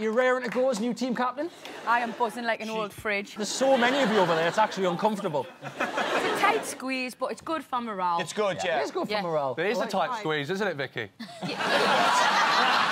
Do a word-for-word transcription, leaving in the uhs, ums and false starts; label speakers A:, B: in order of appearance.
A: you're raring to go as new team captain?
B: I am buzzing like an old fridge.
A: There's so many of you over there, it's actually uncomfortable.
B: It's a tight squeeze, but it's good for morale.
C: It's good, yeah.
A: yeah. It is good for
B: yeah.
A: morale.
D: It is
A: like,
D: a tight squeeze, isn't it, Vicky?
B: Yeah.